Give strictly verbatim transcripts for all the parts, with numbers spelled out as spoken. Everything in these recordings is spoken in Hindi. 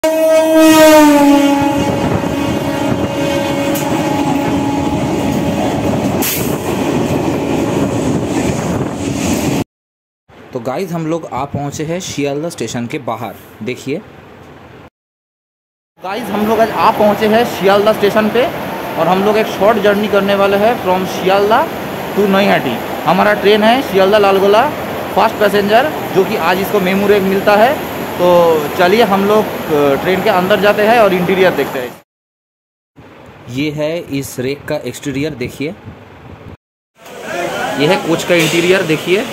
तो गाइस हम लोग आ पहुँचे हैं सियालदह स्टेशन के बाहर। देखिए गाइस हम लोग आज आ पहुँचे हैं सियालदह स्टेशन पे और हम लोग एक शॉर्ट जर्नी करने वाले हैं फ्रॉम सियालदह टू नईहाटी। हमारा ट्रेन है सियालदह लालगोला फास्ट पैसेंजर, जो कि आज इसको मेमू रेक मिलता है। तो चलिए हम लोग ट्रेन के अंदर जाते हैं और इंटीरियर देखते हैं। ये है इस रेक का एक्सटीरियर, देखिए। ये है कोच का इंटीरियर, देखिए।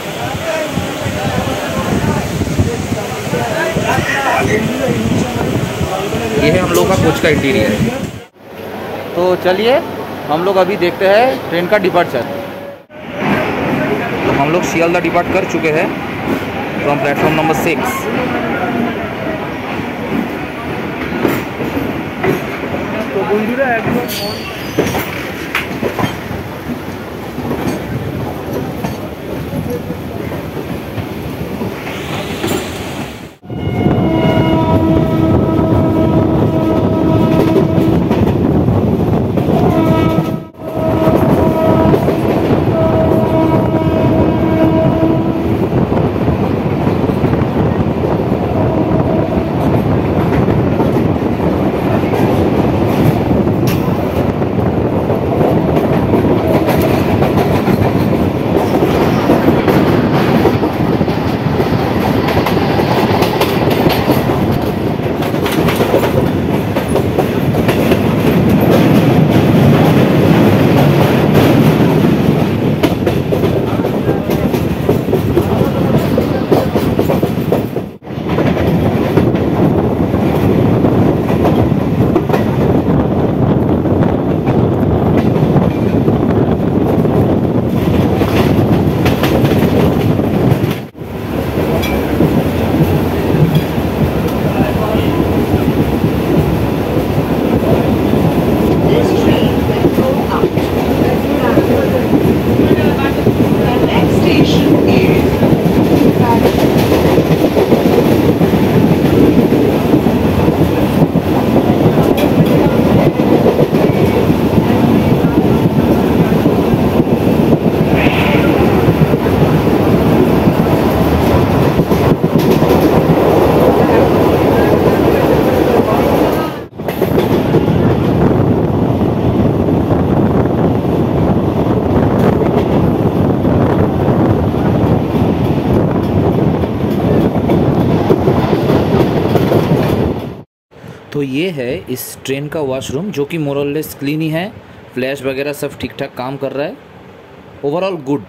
ये है हम लोग का कोच का इंटीरियर। तो चलिए हम लोग अभी देखते हैं ट्रेन का डिपार्चर। तो हम लोग सियालदह डिपार्ट कर चुके हैं फ्रॉम प्लेटफॉर्म नंबर सिक्स। तो बंधुरा एकदम तो ये है इस ट्रेन का वॉशरूम, जो कि मोरलेस क्लीन ही है। फ्लैश वगैरह सब ठीक ठाक काम कर रहा है। Overall good.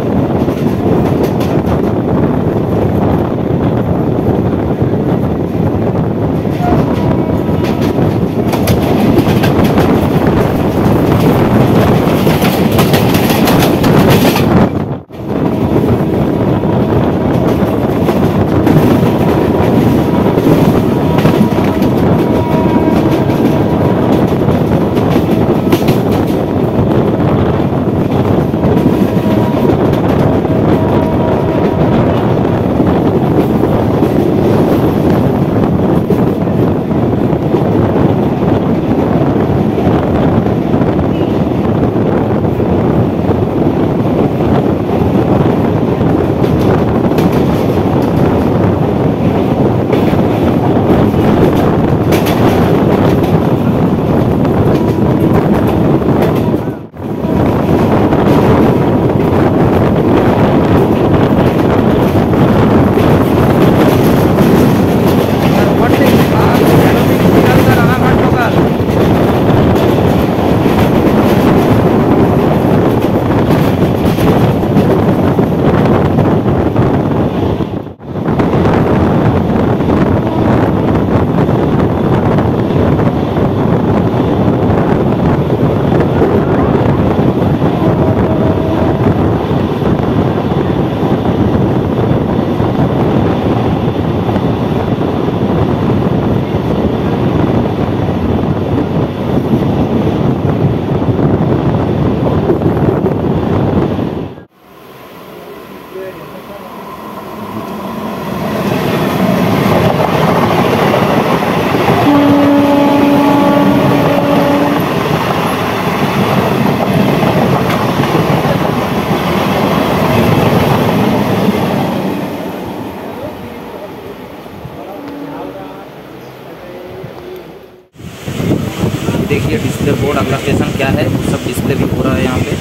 देखिए डिस्प्ले बोर्ड अगला स्टेशन क्या है, वो सब डिस्प्ले भी हो रहा है यहाँ पे।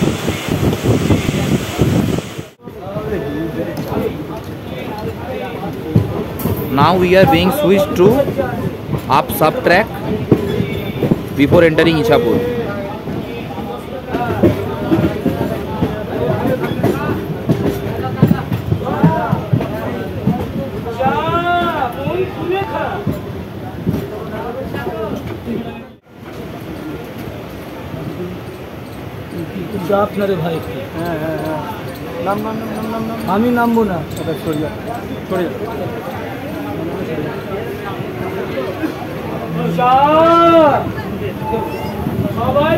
Now we are being switch to up सब ट्रैक बिफोर एंटरिंग इछापुर। আপনারে ভাই হ্যাঁ হ্যাঁ হ্যাঁ নাম নাম নাম নাম নাম আমি নামবো না এটা সরিয়া সরিয়া সবাই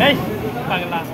पगला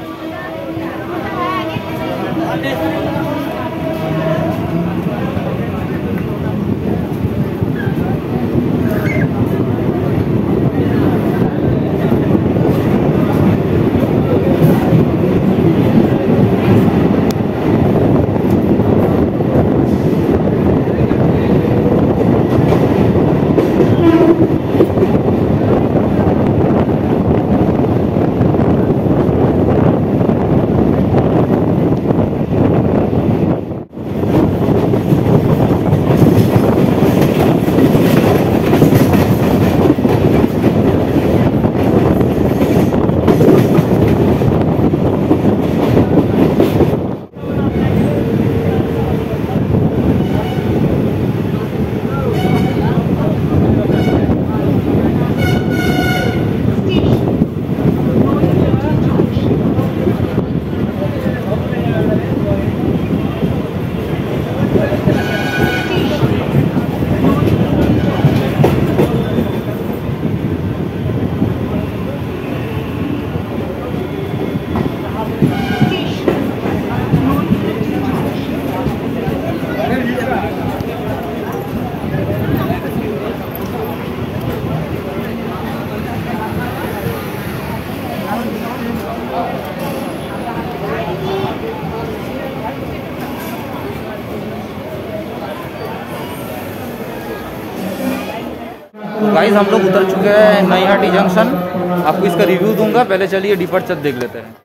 गाइस हम लोग उतर चुके हैं नईहाटी जंक्शन। आपको इसका रिव्यू दूंगा, पहले चलिए डिपार्चर देख लेते हैं।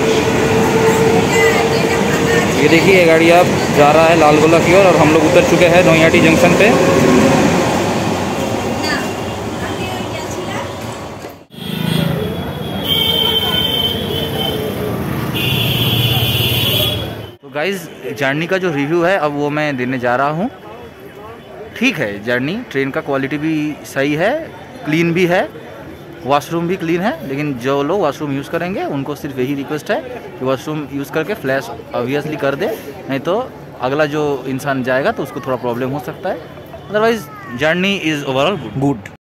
ये देखिए ये गाड़ी अब जा रहा है लालगोला की ओर और हम लोग उतर चुके हैं नईहाटी जंक्शन पे। तो गाइस जर्नी का जो रिव्यू है अब वो मैं देने जा रहा हूँ। ठीक है, जर्नी ट्रेन का क्वालिटी भी सही है, क्लीन भी है, वॉशरूम भी क्लीन है। लेकिन जो लोग वॉशरूम यूज़ करेंगे उनको सिर्फ यही रिक्वेस्ट है कि वॉशरूम यूज़ करके फ्लैश ऑब्वियसली कर दे, नहीं तो अगला जो इंसान जाएगा तो उसको थोड़ा प्रॉब्लम हो सकता है। Otherwise journey is overall good.